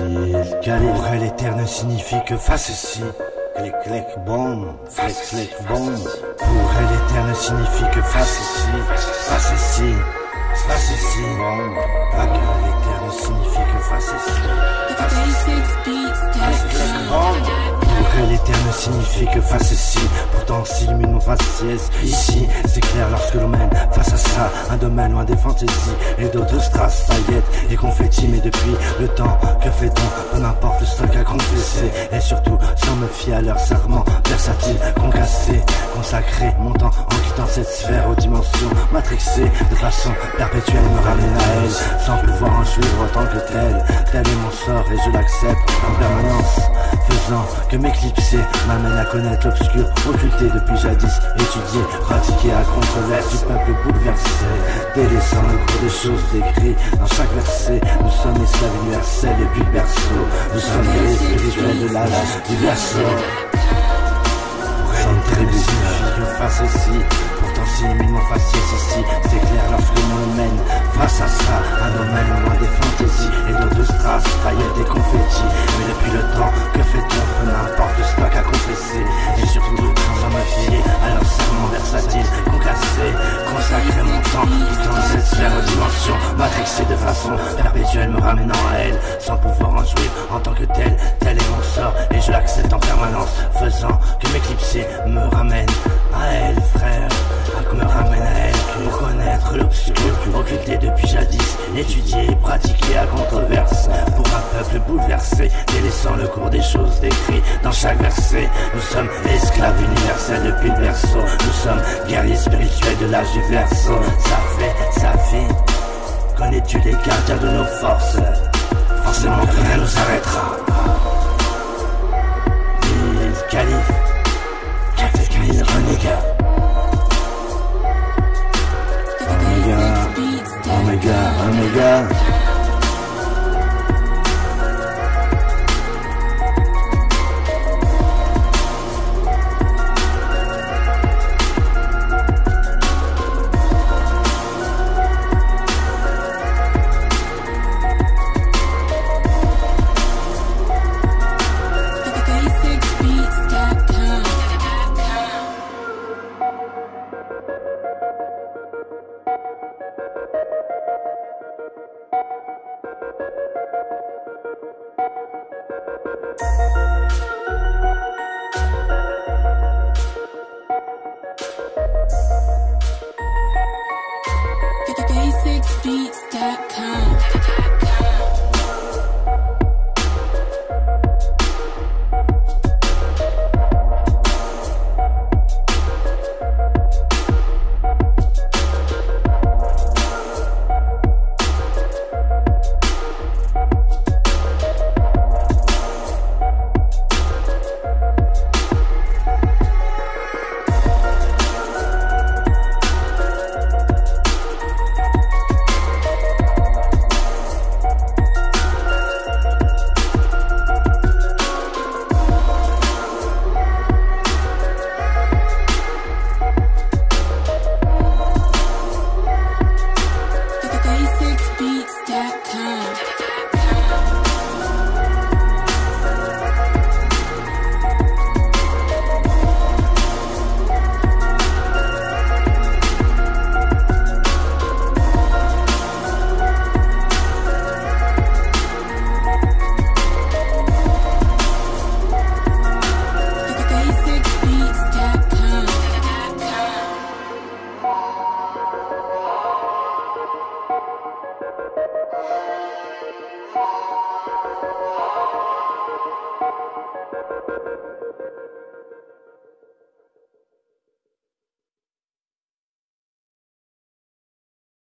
Pour elle, éternel signifie que face ici. Clic, clic, boum, clic, clic, boum. Pour elle, éternel signifie que face ici, face ici, face ici, boum. Pour elle, éternel signifie que face ici, face ici, boum. Pour elle, l'éternel signifie que face ici. Pourtant s'illumine mon faciès. Ici, c'est clair lorsque l'on mène face à ça un domaine loin des fantaisies et d'autres strass, paillettes et confettis. Mais depuis le temps, que fait-on? Peu importe le stock à confesser. Et surtout, sans me fier à leur serment versatile, concassé, consacré mon temps en quittant cette sphère aux dimensions matrixées. De façon perpétuelle, me ramène à elle, sans pouvoir en jouir autant que tel. Tel est mon sort et je l'accepte en permanence, faisant que m'éclipser m'amène à connaître l'obscur, occulté depuis jadis, étudié, pratiqué à controverse du peuple bouleversé, délaissant le cours des choses décrites dans chaque verset. Nous sommes esclaves universels depuis le berceau, nous sommes les spirituels de l'âge du berceau. Sans tribu signifie que face ici, pourtant s'illumine mon faciès ici. C'est clair lorsque l'on le mène face à ça, un domaine loin des fantaisies et d'autres strass, paillettes et confettis. Mais depuis le temps, que fait-on? Peu n'importe le stock à confesser. Et surtout, sans me fier à leur serment versatile, concassé, consacrer mon temps, quittant cette sphère aux dimensions matrixée de façon perpétuelle, me ramenant à elle, sans pouvoir en jouir en tant que tel. Tel est mon sort et je l'accepte en permanence, faisant que m'éclipser me ramène à elle, frère. Me ramène à elle pour connaître l'obscur, occulté depuis jadis, étudié, pratiqué à controverse. Pour un peuple bouleversé, délaissant le cours des choses décrites dans chaque verset. Nous sommes esclaves universels depuis le berceau. Nous sommes guerriers spirituels de l'âge du verso. Ça fait. Connais-tu les gardiens de nos forces? Forcément que rien nous arrêtera. Il calife, il renégat. Omega. Basicsbeats.com